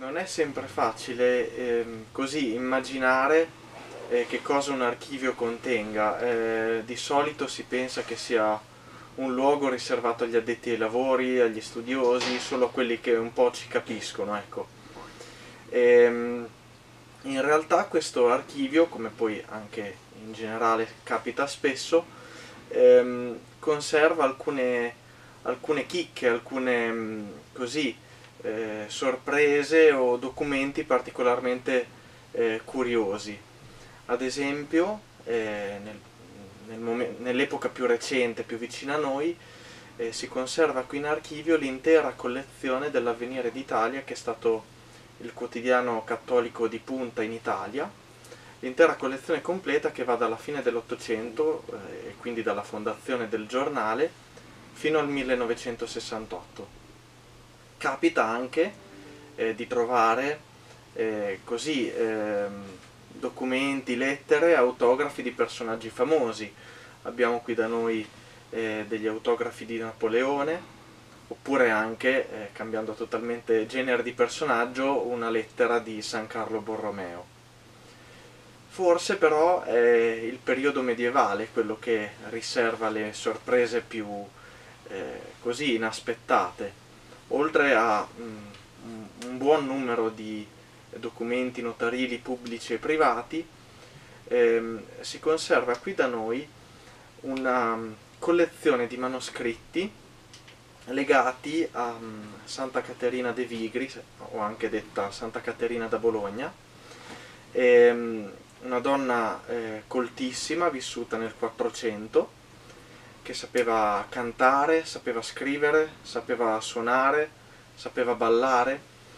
non è sempre facile così immaginare che cosa un archivio contenga. Di solito si pensa che sia un luogo riservato agli addetti ai lavori, agli studiosi, solo a quelli che un po' ci capiscono, ecco. In realtà questo archivio, come poi anche in generale capita spesso, conserva alcune chicche, alcune così sorprese o documenti particolarmente curiosi. Ad esempio, nell'epoca più recente, più vicina a noi, si conserva qui in archivio l'intera collezione dell'Avvenire d'Italia, che è stato il quotidiano cattolico di punta in Italia, l'intera collezione completa che va dalla fine dell'Ottocento, e quindi dalla fondazione del giornale, fino al 1968. Capita anche di trovare così documenti, lettere, autografi di personaggi famosi. Abbiamo qui da noi degli autografi di Napoleone, oppure anche, cambiando totalmente genere di personaggio, una lettera di San Carlo Borromeo. Forse però è il periodo medievale quello che riserva le sorprese più così inaspettate. Oltre a un buon numero di documenti notarili pubblici e privati, si conserva qui da noi una collezione di manoscritti legati a Santa Caterina de' Vigri, o anche detta Santa Caterina da Bologna, una donna coltissima, vissuta nel 400, che sapeva cantare, sapeva scrivere, sapeva suonare, sapeva ballare,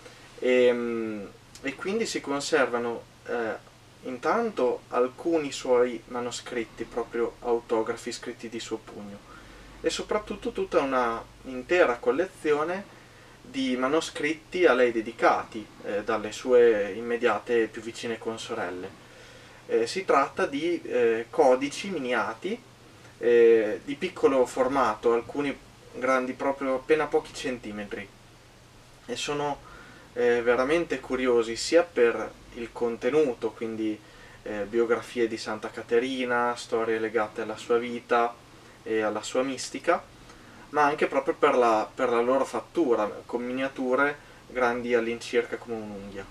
e quindi si conservano intanto alcuni suoi manoscritti, proprio autografi scritti di suo pugno, e soprattutto tutta una intera collezione di manoscritti a lei dedicati dalle sue immediate più vicine consorelle. Si tratta di codici miniati di piccolo formato, alcuni grandi proprio appena pochi centimetri, e sono veramente curiosi sia per il contenuto, quindi biografie di Santa Caterina, storie legate alla sua vita e alla sua mistica, ma anche proprio per la loro fattura, con miniature grandi all'incirca come un'unghia.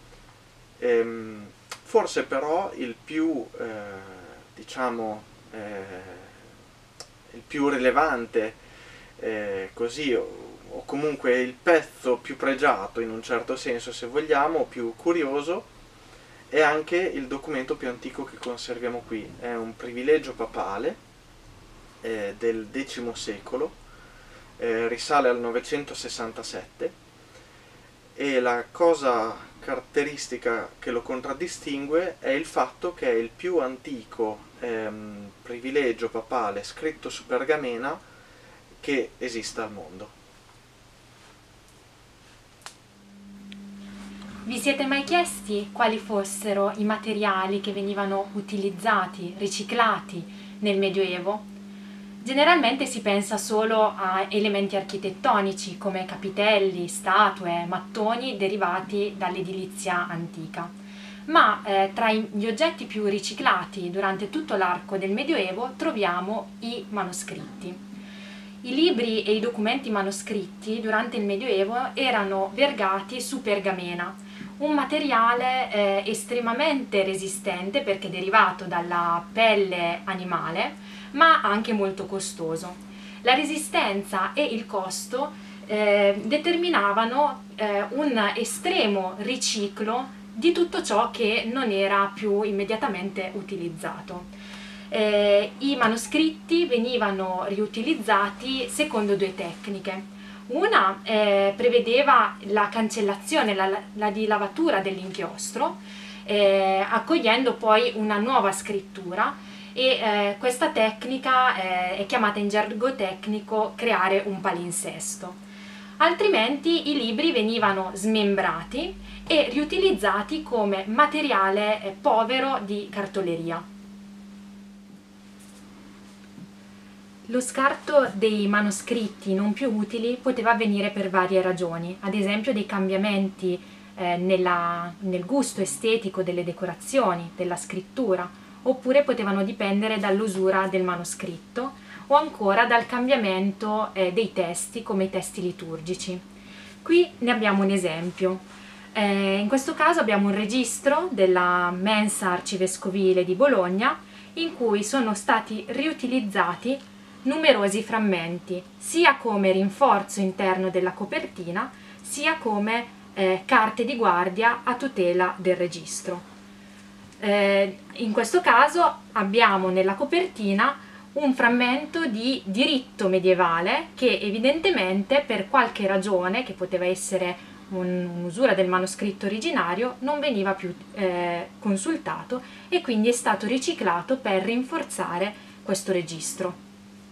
Forse però il più, diciamo, il più rilevante, così, o comunque il pezzo più pregiato in un certo senso, se vogliamo, più curioso, è anche il documento più antico che conserviamo qui. È un privilegio papale del X secolo, risale al 967, e la cosa caratteristica che lo contraddistingue è il fatto che è il più antico privilegio papale scritto su pergamena che esista al mondo. Vi siete mai chiesti quali fossero i materiali che venivano utilizzati, riciclati nel Medioevo? Generalmente si pensa solo a elementi architettonici come capitelli, statue, mattoni derivati dall'edilizia antica. Ma tra gli oggetti più riciclati durante tutto l'arco del Medioevo troviamo i manoscritti. I libri e i documenti manoscritti durante il Medioevo erano vergati su pergamena, un materiale estremamente resistente perché derivato dalla pelle animale, ma anche molto costoso. La resistenza e il costo determinavano un estremo riciclo di tutto ciò che non era più immediatamente utilizzato. I manoscritti venivano riutilizzati secondo due tecniche. Una prevedeva la cancellazione, la dilavatura dell'inchiostro, accogliendo poi una nuova scrittura, e questa tecnica è chiamata in gergo tecnico creare un palinsesto. Altrimenti i libri venivano smembrati e riutilizzati come materiale povero di cartoleria. Lo scarto dei manoscritti non più utili poteva avvenire per varie ragioni, ad esempio dei cambiamenti nel gusto estetico delle decorazioni, della scrittura, oppure potevano dipendere dall'usura del manoscritto o ancora dal cambiamento dei testi, come i testi liturgici. Qui ne abbiamo un esempio. In questo caso abbiamo un registro della mensa arcivescovile di Bologna in cui sono stati riutilizzati numerosi frammenti, sia come rinforzo interno della copertina, sia come carte di guardia a tutela del registro. In questo caso abbiamo nella copertina un frammento di diritto medievale che evidentemente per qualche ragione, che poteva essere un'usura del manoscritto originario, non veniva più consultato e quindi è stato riciclato per rinforzare questo registro.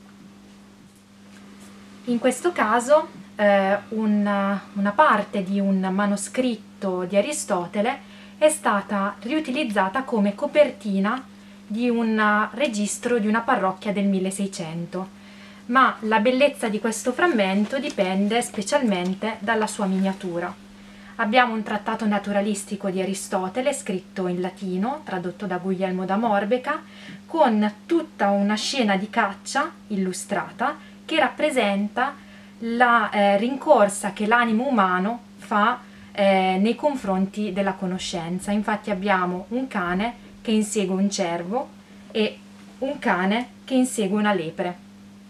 In questo caso una parte di un manoscritto di Aristotele è stata riutilizzata come copertina di un registro di una parrocchia del 1600, ma la bellezza di questo frammento dipende specialmente dalla sua miniatura. Abbiamo un trattato naturalistico di Aristotele scritto in latino, tradotto da Guglielmo da Morbeca, con tutta una scena di caccia illustrata che rappresenta la rincorsa che l'animo umano fa nei confronti della conoscenza. Infatti abbiamo un cane che insegue un cervo e un cane che insegue una lepre.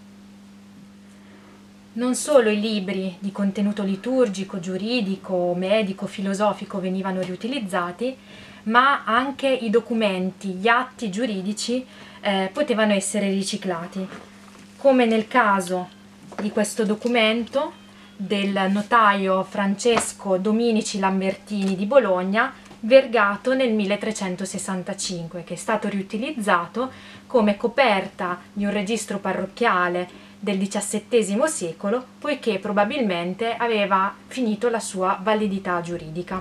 Non solo i libri di contenuto liturgico, giuridico, medico, filosofico venivano riutilizzati, ma anche i documenti, gli atti giuridici potevano essere riciclati, come nel caso di questo documento del notaio Francesco Dominici Lambertini di Bologna, vergato nel 1365, che è stato riutilizzato come coperta di un registro parrocchiale del XVII secolo, poiché probabilmente aveva finito la sua validità giuridica.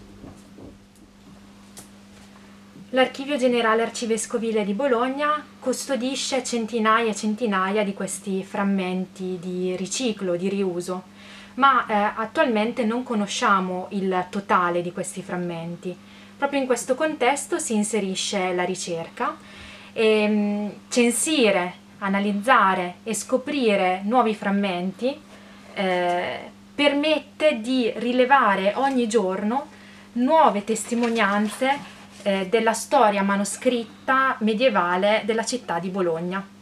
L'Archivio Generale Arcivescovile di Bologna custodisce centinaia e centinaia di questi frammenti di riciclo, di riuso, ma attualmente non conosciamo il totale di questi frammenti. Proprio in questo contesto si inserisce la ricerca e censire, analizzare e scoprire nuovi frammenti permette di rilevare ogni giorno nuove testimonianze della storia manoscritta medievale della città di Bologna.